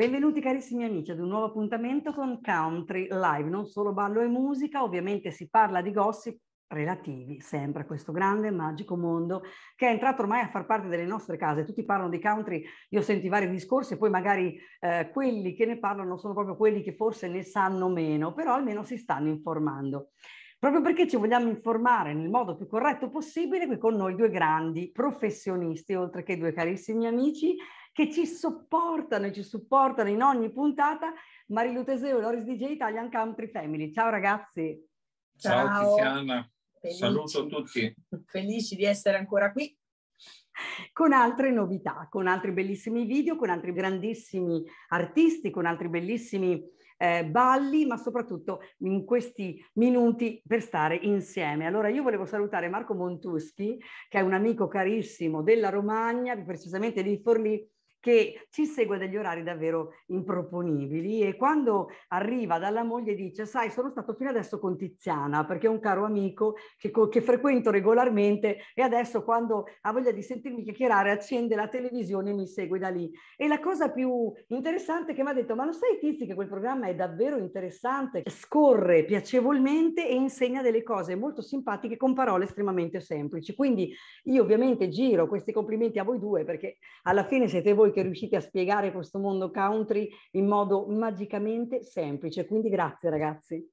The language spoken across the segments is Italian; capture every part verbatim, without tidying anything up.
Benvenuti carissimi amici ad un nuovo appuntamento con Country Live, non solo ballo e musica, ovviamente si parla di gossip relativi sempre a questo grande e magico mondo che è entrato ormai a far parte delle nostre case. Tutti parlano di country, io sento i vari discorsi e poi magari eh, quelli che ne parlano sono proprio quelli che forse ne sanno meno, però almeno si stanno informando. Proprio perché ci vogliamo informare nel modo più corretto possibile, qui con noi due grandi professionisti, oltre che due carissimi amici, che ci sopportano e ci supportano in ogni puntata, Marilu Teseo e Loris D J Italian Country Family. Ciao ragazzi. Ciao, Ciao Tiziana, felici, saluto tutti. Felici di essere ancora qui. Con altre novità, con altri bellissimi video, con altri grandissimi artisti, con altri bellissimi eh, balli, ma soprattutto in questi minuti per stare insieme. Allora io volevo salutare Marco Montuschi, che è un amico carissimo della Romagna, più precisamente di Forlì, che ci segue dagli orari davvero improponibili e quando arriva dalla moglie dice: sai, sono stato fino adesso con Tiziana perché è un caro amico che, che frequento regolarmente e adesso quando ha voglia di sentirmi chiacchierare accende la televisione e mi segue da lì. E la cosa più interessante è che mi ha detto: ma lo sai Tizi che quel programma è davvero interessante, scorre piacevolmente e insegna delle cose molto simpatiche con parole estremamente semplici. Quindi io ovviamente giro questi complimenti a voi due perché alla fine siete voi che riuscite a spiegare questo mondo country in modo magicamente semplice, quindi grazie ragazzi.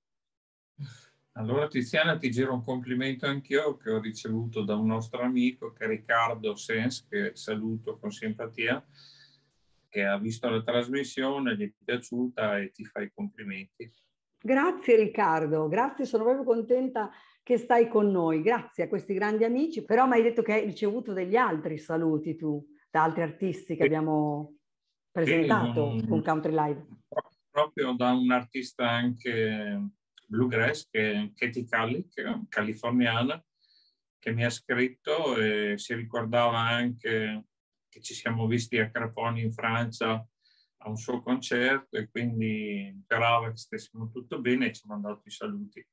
Allora Tiziana ti giro un complimento anch'io che ho ricevuto da un nostro amico che è Riccardo Sens, che saluto con simpatia, che ha visto la trasmissione, gli è piaciuta e ti fa i complimenti. Grazie Riccardo, grazie, sono proprio contenta che stai con noi, grazie a questi grandi amici, però mi hai detto che hai ricevuto degli altri saluti tu, da altri artisti che abbiamo presentato sì, con Country Live. Proprio da un artista anche bluegrass, che è Katie Cully, che è californiana, che mi ha scritto e si ricordava anche che ci siamo visti a Craponi in Francia a un suo concerto e quindi sperava che stessimo tutto bene e ci ha mandato i saluti.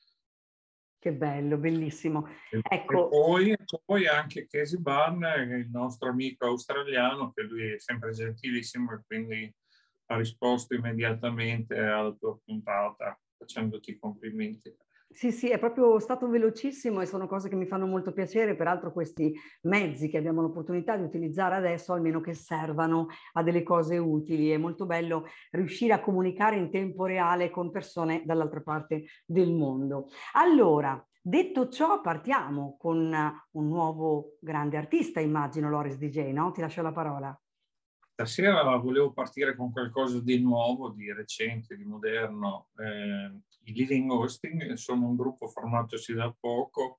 Che bello, bellissimo. E, ecco. e poi, poi anche Casey Barner, il nostro amico australiano, che lui è sempre gentilissimo e quindi ha risposto immediatamente alla tua puntata facendoti complimenti. Sì, sì, è proprio stato velocissimo e sono cose che mi fanno molto piacere, peraltro questi mezzi che abbiamo l'opportunità di utilizzare adesso, almeno che servano a delle cose utili, è molto bello riuscire a comunicare in tempo reale con persone dall'altra parte del mondo. Allora, detto ciò, partiamo con un nuovo grande artista, immagino, Loris D J, no? Ti lascio la parola. Stasera volevo partire con qualcosa di nuovo, di recente, di moderno. Eh, I Living Hosting sono un gruppo formatosi da poco,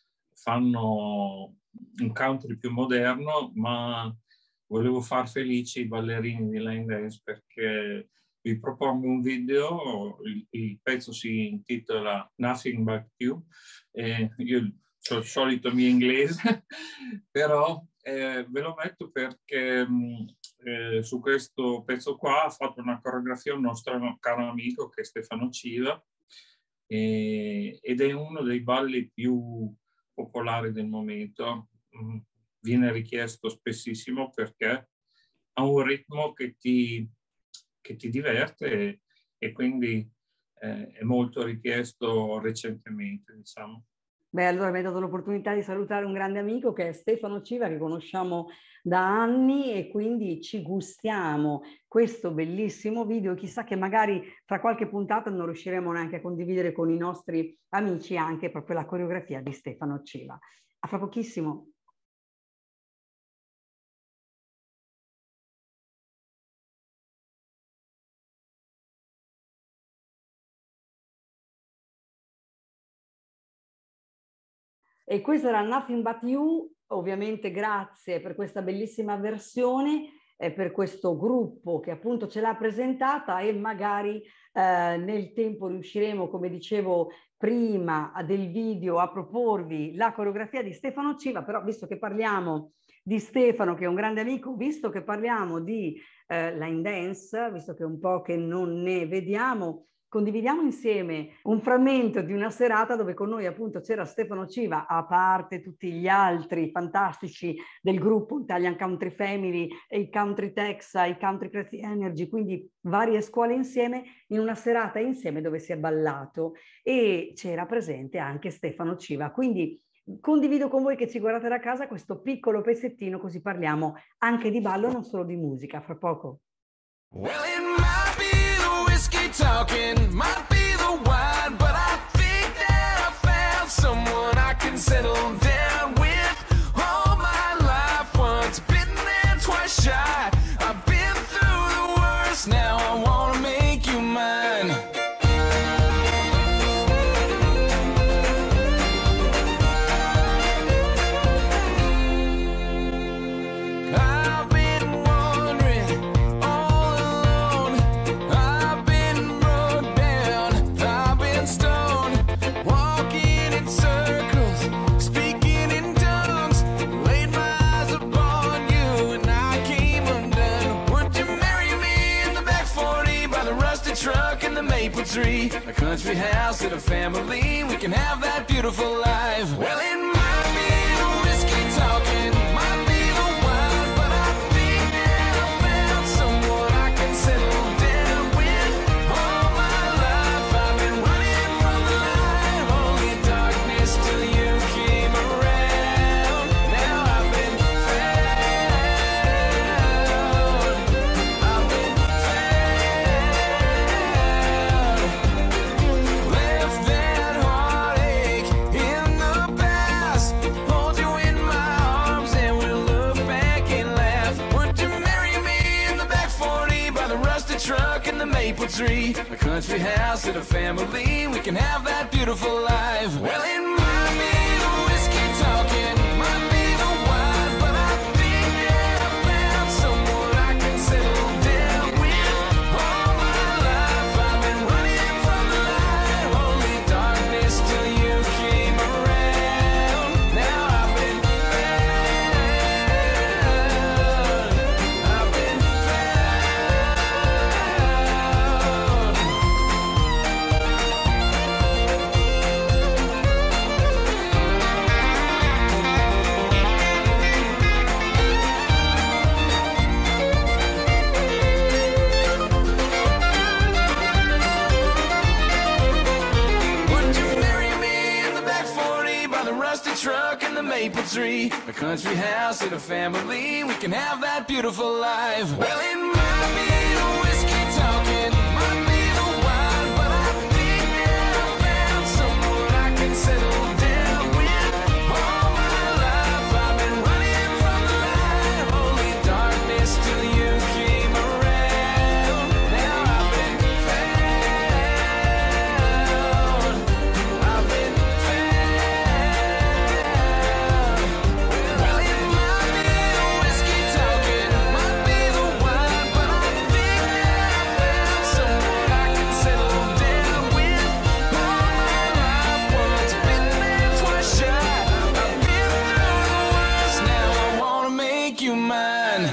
fanno un country più moderno, ma volevo far felici i ballerini di line dance perché vi propongo un video, il, il pezzo si intitola Nothing But You, e io ho il solito mio inglese, però eh, ve lo metto perché mh, eh, su questo pezzo qua ha fatto una coreografia un nostro caro amico che è Stefano Civa e, ed è uno dei balli più popolari del momento. Mm, viene richiesto spessissimo perché ha un ritmo che ti, che ti diverte e, e quindi eh, è molto richiesto recentemente, diciamo. Beh, allora mi hai dato l'opportunità di salutare un grande amico che è Stefano Civa, che conosciamo da anni e quindi ci gustiamo questo bellissimo video. Chissà che magari fra qualche puntata non riusciremo neanche a condividere con i nostri amici anche proprio la coreografia di Stefano Civa. A fra pochissimo. E questo era Nothing But You, ovviamente grazie per questa bellissima versione e per questo gruppo che appunto ce l'ha presentata e magari eh, nel tempo riusciremo, come dicevo prima del video, a proporvi la coreografia di Stefano Civa, però visto che parliamo di Stefano che è un grande amico, visto che parliamo di eh, line dance, visto che è un po' che non ne vediamo, condividiamo insieme un frammento di una serata dove con noi appunto c'era Stefano Civa, a parte tutti gli altri fantastici del gruppo Italian Country Family, e i Country Texa, i Country Crazy Energy, quindi varie scuole insieme, in una serata insieme dove si è ballato, e c'era presente anche Stefano Civa. Quindi condivido con voi che ci guardate da casa questo piccolo pezzettino, così parliamo anche di ballo, non solo di musica. Fra poco. Well, it might be the whiskey talking, might be the wine, but I think that I found someone I can settle down with. All my life, once bitten and twice shy. I've been through the worst, now I wanna make you mine. I've been wondering all alone. I've been broke down, I've been stoned, walking in circles, speaking in tongues. Laid my eyes upon you and I came undone. Would you marry me in the back forty by the rusty truck and the maple tree? A country house and a family, we can have that beautiful life. Well, it might be the whiskey talking, might be the wine, but I think that I found someone I can settle down with. All my life I've been running from the light, only darkness till you came around. Now I've been found, I've been found. Left that heartache in the past, hold you in my arms and we'll look back and laugh. Would you marry me in the back forty by the rusted truck and the maple tree? A country house and a family, we can have that beautiful life. Well, it might be the whiskey talking, might be the wine, but I think that I found someone I can settle down with. All my life I've been running from the light, only darkness till you came around. Now I've been found, I've been Would you marry me in the back forty by the rusty truck and the maple tree? A country house and a family, we can have that beautiful life. Well, it might be the whiskey talking, might be the wine, but I think that I found someone I can settle down with. All my life I've been running from the light, only darkness till you came around. Now I've been found, I've been found. Well, it might be the whiskey talking, might be the wine, but I think that I found someone I can settle down with. All my life, once bitten and twice shy. I've been through the worst, now I wanna make you mine.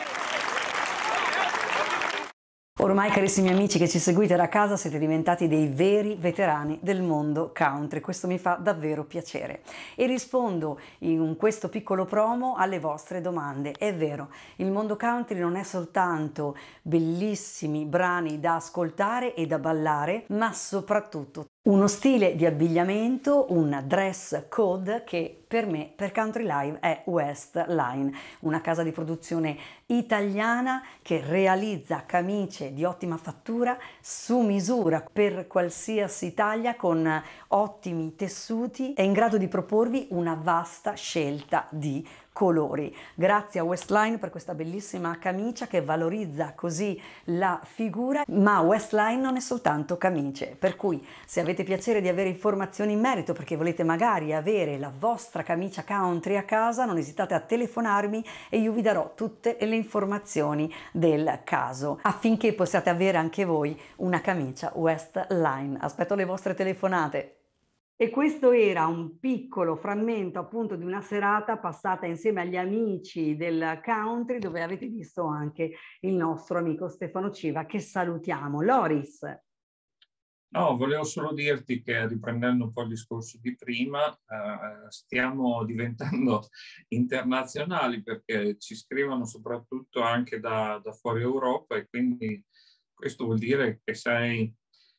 Ormai, carissimi amici che ci seguite da casa, siete diventati dei veri veterani del mondo country. Questo mi fa davvero piacere. E rispondo in questo piccolo promo alle vostre domande. È vero, il mondo country non è soltanto bellissimi brani da ascoltare e da ballare, ma soprattutto uno stile di abbigliamento, un dress code che per me, per Country Live, è Westline, una casa di produzione italiana che realizza camicie di ottima fattura su misura per qualsiasi taglia, con ottimi tessuti, è in grado di proporvi una vasta scelta di colori. Grazie a Westline per questa bellissima camicia che valorizza così la figura, ma Westline non è soltanto camicie, per cui se avete piacere di avere informazioni in merito, perché volete magari avere la vostra camicia country a casa, non esitate a telefonarmi e io vi darò tutte le informazioni del caso affinché possiate avere anche voi una camicia Westline. Aspetto le vostre telefonate. E questo era un piccolo frammento appunto di una serata passata insieme agli amici del country, dove avete visto anche il nostro amico Stefano Civa, che salutiamo. Loris. No, volevo solo dirti che, riprendendo un po' il discorso di prima, eh, stiamo diventando internazionali, perché ci scrivono soprattutto anche da, da fuori Europa, e quindi questo vuol dire che sei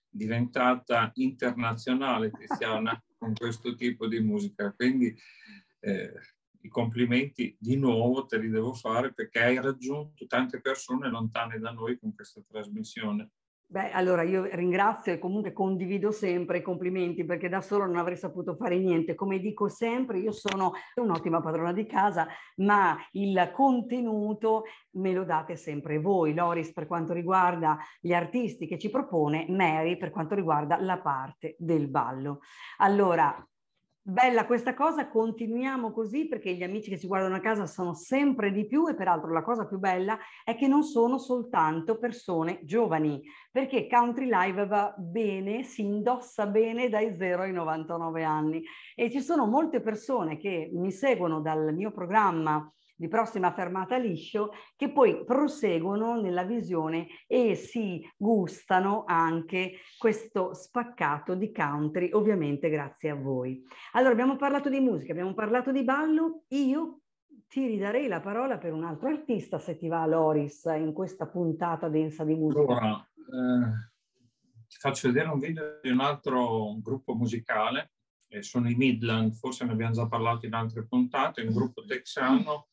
diventata internazionale, Tiziana, con questo tipo di musica. Quindi eh, i complimenti di nuovo te li devo fare, perché hai raggiunto tante persone lontane da noi con questa trasmissione. Beh, allora io ringrazio e comunque condivido sempre i complimenti, perché da solo non avrei saputo fare niente. Come dico sempre, io sono un'ottima padrona di casa, ma il contenuto me lo date sempre voi. Loris per quanto riguarda gli artisti che ci propone, Mary per quanto riguarda la parte del ballo. Allora, bella questa cosa, continuiamo così, perché gli amici che ci guardano a casa sono sempre di più, e peraltro la cosa più bella è che non sono soltanto persone giovani, perché Country Live va bene, si indossa bene dai zero ai novantanove anni, e ci sono molte persone che mi seguono dal mio programma di Prossima Fermata Liscio, che poi proseguono nella visione e si gustano anche questo spaccato di country, ovviamente grazie a voi. Allora, abbiamo parlato di musica, abbiamo parlato di ballo. Io ti ridarei la parola per un altro artista, se ti va, Loris, in questa puntata densa di musica. Allora, eh, ti faccio vedere un video di un altro gruppo musicale, eh, sono i Midland, forse ne abbiamo già parlato in altre puntate, un gruppo texano.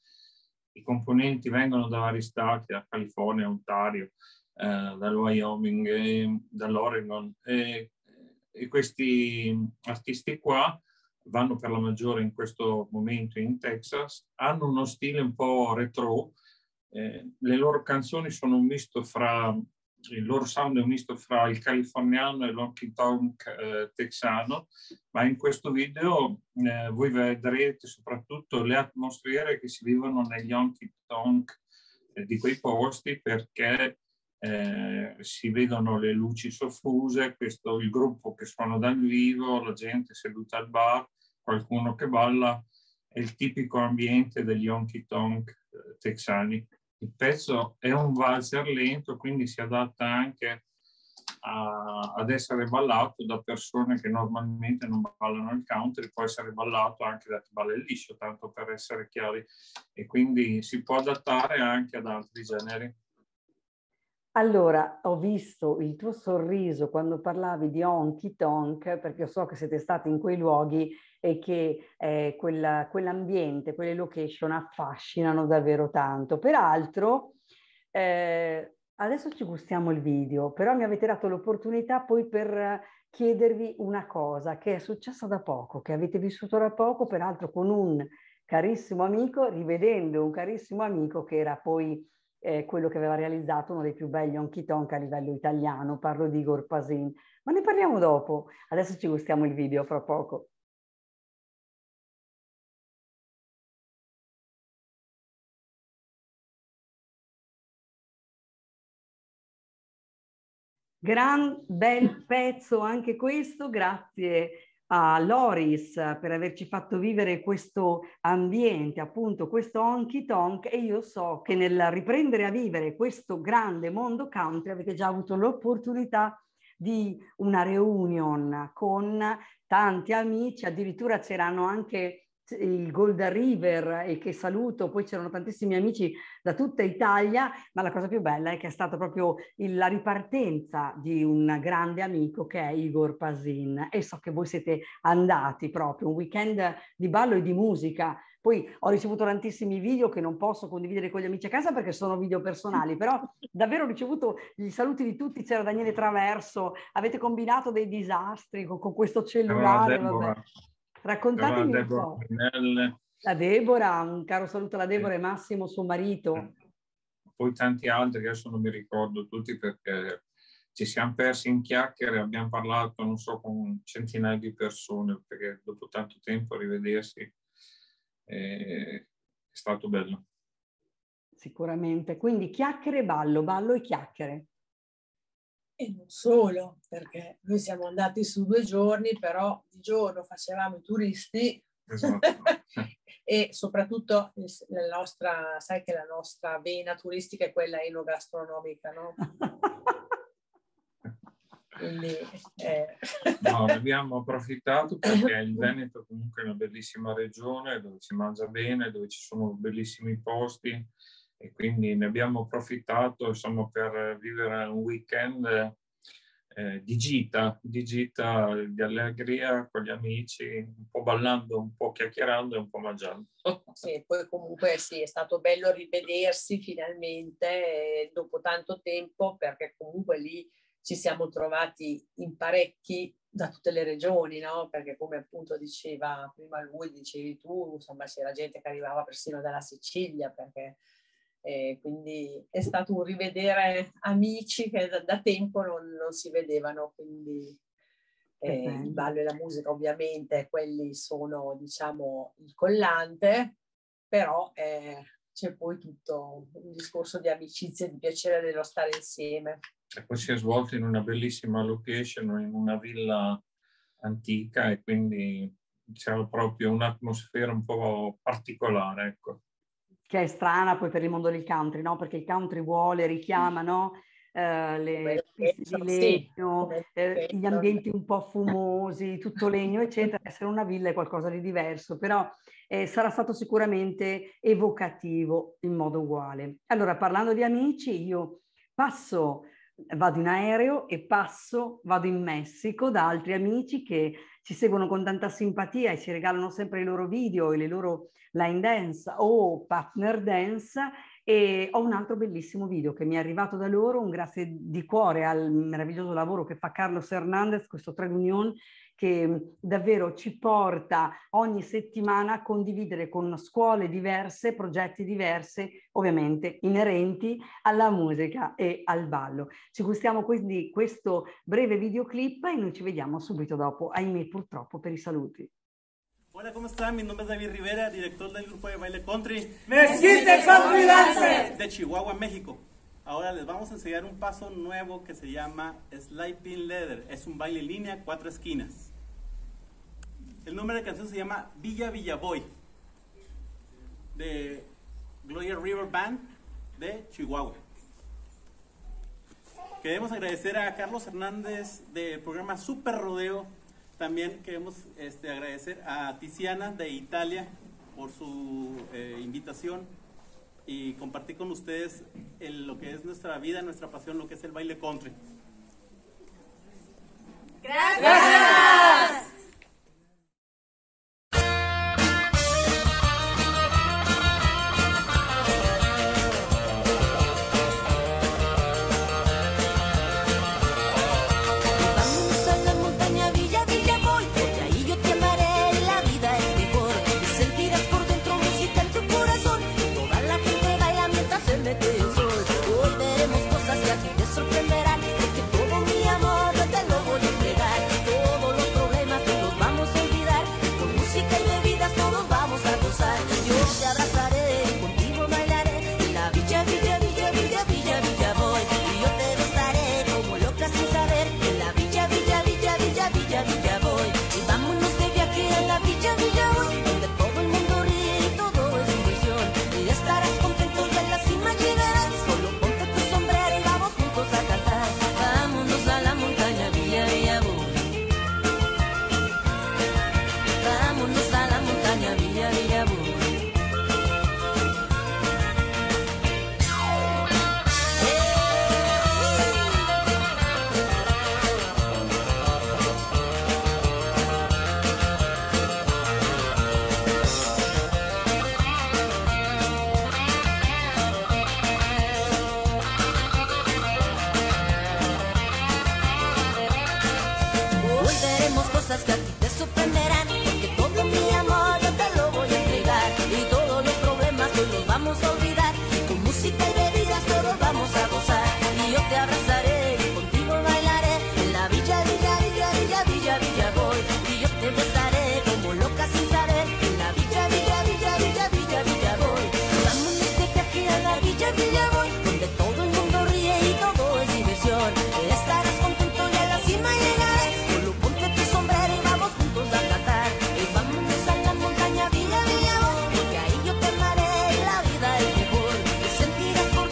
I componenti vengono da vari stati, da California, Ontario, eh, dal Wyoming, e dall'Oregon, e, e questi artisti qua vanno per la maggiore in questo momento in Texas, hanno uno stile un po' retro, eh, le loro canzoni sono un misto fra, il loro sound è un misto fra il californiano e l'honky tonk eh, texano, ma in questo video eh, voi vedrete soprattutto le atmosfere che si vivono negli honky tonk eh, di quei posti, perché eh, si vedono le luci soffuse, questo, il gruppo che suona dal vivo, la gente seduta al bar, qualcuno che balla, è il tipico ambiente degli honky tonk eh, texani. Il pezzo è un valzer lento, quindi si adatta anche a, ad essere ballato da persone che normalmente non ballano il country, può essere ballato anche da chi balla il liscio, tanto per essere chiari, e quindi si può adattare anche ad altri generi. Allora, ho visto il tuo sorriso quando parlavi di honky tonk, perché so che siete stati in quei luoghi e che eh, quella, quell'ambiente, quelle location affascinano davvero tanto. Peraltro, eh, adesso ci gustiamo il video, però mi avete dato l'opportunità poi per chiedervi una cosa che è successa da poco, che avete vissuto da poco, peraltro con un carissimo amico, rivedendo un carissimo amico che era poi eh, quello che aveva realizzato uno dei più belli honky tonk a livello italiano. Parlo di Igor Pasin, ma ne parliamo dopo. Adesso ci gustiamo il video fra poco. Gran bel pezzo anche questo, grazie a Loris per averci fatto vivere questo ambiente, appunto questo honky tonk, e io so che nel riprendere a vivere questo grande mondo country avete già avuto l'opportunità di una reunion con tanti amici, addirittura c'erano anche il Golden River, e che saluto, poi c'erano tantissimi amici da tutta Italia, ma la cosa più bella è che è stata proprio il, la ripartenza di un grande amico che è Igor Pasin, e so che voi siete andati proprio un weekend di ballo e di musica. Poi ho ricevuto tantissimi video che non posso condividere con gli amici a casa perché sono video personali, però davvero ho ricevuto i saluti di tutti, c'era Daniele Traverso, avete combinato dei disastri con, con questo cellulare, vabbè. Raccontatemi un po'. La Deborah, un caro saluto alla Deborah e Massimo, suo marito. Poi tanti altri, adesso non mi ricordo tutti perché ci siamo persi in chiacchiere, abbiamo parlato, non so, con centinaia di persone, perché dopo tanto tempo rivedersi è stato bello. Sicuramente. Quindi chiacchiere e ballo, ballo e chiacchiere. E non solo, perché noi siamo andati su due giorni, però di giorno facevamo i turisti. Esatto. E soprattutto la nostra, sai che la nostra vena turistica è quella enogastronomica, no? Quindi, eh. No, ne abbiamo approfittato perché il Veneto comunque è una bellissima regione dove si mangia bene, dove ci sono bellissimi posti e quindi ne abbiamo approfittato, insomma, per vivere un weekend eh, di gita, di gita, di allegria con gli amici, un po' ballando, un po' chiacchierando e un po' mangiando. Sì, poi comunque sì, è stato bello rivedersi finalmente eh, dopo tanto tempo, perché comunque lì ci siamo trovati in parecchi da tutte le regioni, no? Perché come appunto diceva prima lui, dicevi tu, insomma c'era gente che arrivava persino dalla Sicilia, perché eh, quindi è stato un rivedere amici che da, da tempo non, non si vedevano, quindi eh, il ballo e la musica ovviamente quelli sono, diciamo, il collante, però eh, c'è poi tutto un discorso di amicizia e di piacere dello stare insieme. E poi si è svolto in una bellissima location, in una villa antica, e quindi c'era proprio un'atmosfera un po' particolare, ecco. Che è strana poi per il mondo del country, no? Perché il country vuole, richiama, no? Eh, le piste di legno, eh, gli ambienti un po' fumosi, tutto legno, eccetera. Essere una villa è qualcosa di diverso, però eh, sarà stato sicuramente evocativo in modo uguale. Allora, parlando di amici, io passo... vado in aereo e passo, vado in Messico da altri amici che ci seguono con tanta simpatia e ci regalano sempre i loro video e le loro line dance o partner dance, e ho un altro bellissimo video che mi è arrivato da loro, un grazie di cuore al meraviglioso lavoro che fa Carlos Hernandez, questo trade union che davvero ci porta ogni settimana a condividere con scuole diverse, progetti diversi, ovviamente inerenti alla musica e al ballo. Ci gustiamo quindi questo breve videoclip e noi ci vediamo subito dopo, ahimè purtroppo per i saluti. Hola, ¿cómo están? Mi nombre es David Rivera, director del grupo de baile country Mezquite Country Dance de Chihuahua, México. Ahora les vamos a enseñar un paso nuevo que se llama Slide Pin Leather. Es un baile en línea, cuatro esquinas. El nombre de la canción se llama Villa Villa Boy, de Gloria River Band de Chihuahua. Queremos agradecer a Carlos Hernández del programa Super Rodeo. También queremos este, agradecer a Tiziana de Italia por su eh, invitación y compartir con ustedes el, lo que es nuestra vida, nuestra pasión, lo que es el baile country. Gracias. Sentirás por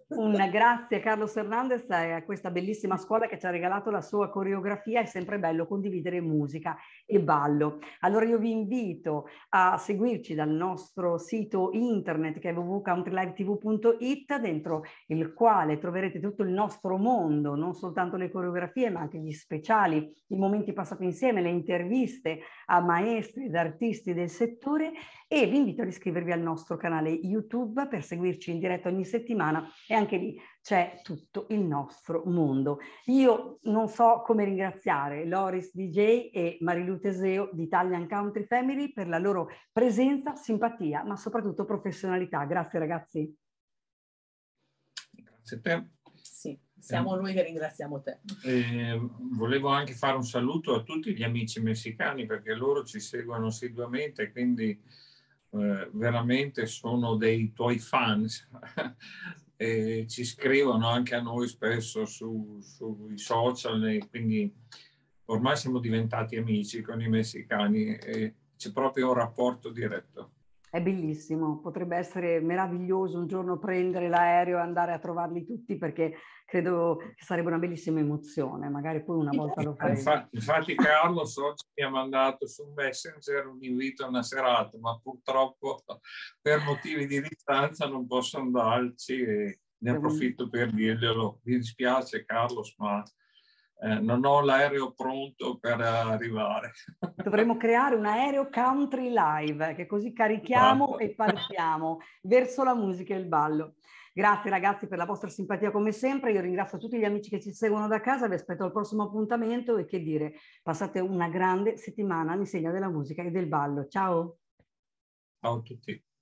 Un grazie a Carlos Hernandez e a questa bellissima scuola che ci ha regalato la sua coreografia. È sempre bello condividere musica e ballo. Allora io vi invito a seguirci dal nostro sito internet che è w w w punto country live t v punto i t, dentro il quale troverete tutto il nostro mondo, non soltanto le coreografie ma anche gli speciali, i momenti passati insieme, le interviste a maestri ed artisti del settore, e vi invito ad iscrivervi al nostro canale YouTube per seguirci in diretta ogni settimana, e anche lì c'è tutto il nostro mondo. Io non so come ringraziare Loris D J e Marilu Teseo di Italian Country Family per la loro presenza, simpatia, ma soprattutto professionalità. Grazie ragazzi. Grazie a te. Sì, siamo noi che ringraziamo te. Eh, volevo anche fare un saluto a tutti gli amici messicani, perché loro ci seguono assiduamente, quindi eh, veramente sono dei tuoi fans. E ci scrivono anche a noi spesso su, sui social, e quindi ormai siamo diventati amici con i messicani e c'è proprio un rapporto diretto. È bellissimo, potrebbe essere meraviglioso un giorno prendere l'aereo e andare a trovarli tutti, perché credo che sarebbe una bellissima emozione, magari poi una volta lo faremo. Infatti, infatti Carlos oggi mi ha mandato su Messenger un invito a una serata, ma purtroppo per motivi di distanza non posso andarci e ne approfitto per dirglielo. Mi dispiace Carlos, ma eh, non ho l'aereo pronto per arrivare. Dovremmo creare un aereo country live, che così carichiamo e partiamo verso la musica e il ballo. Grazie ragazzi per la vostra simpatia come sempre. Io ringrazio tutti gli amici che ci seguono da casa, vi aspetto al prossimo appuntamento e che dire, passate una grande settimana all'insegna della musica e del ballo. Ciao! Ciao a tutti!